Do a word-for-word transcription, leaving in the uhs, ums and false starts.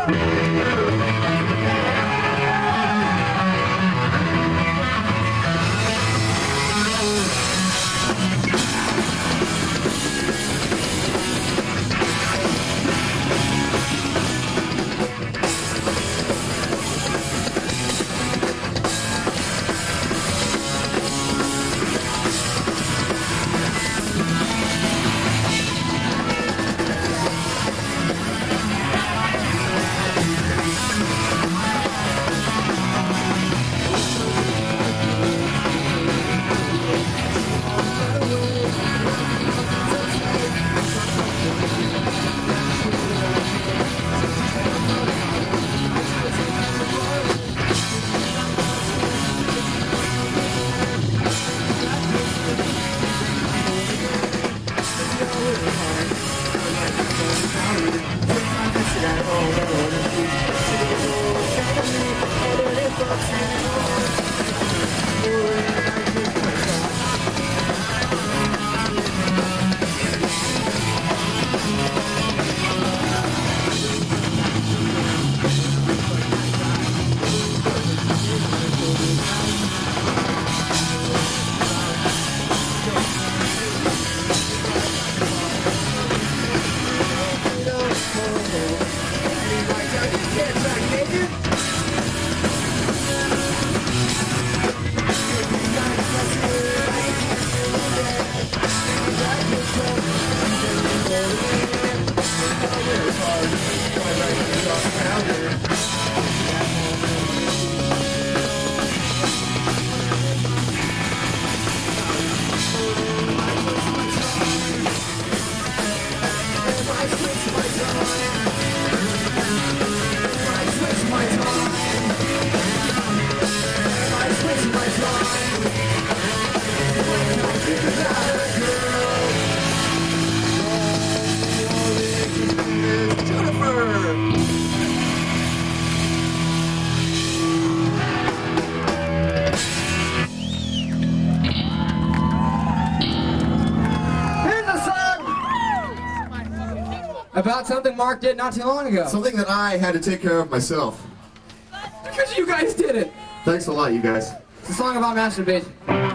About something Mark did not too long ago. Something that I had to take care of myself. Because you guys did it. Thanks a lot, you guys. It's a song about masturbation.